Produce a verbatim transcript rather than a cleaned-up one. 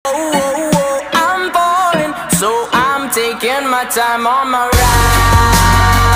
Oh, oh, oh, I'm falling, so I'm taking my time on my ride.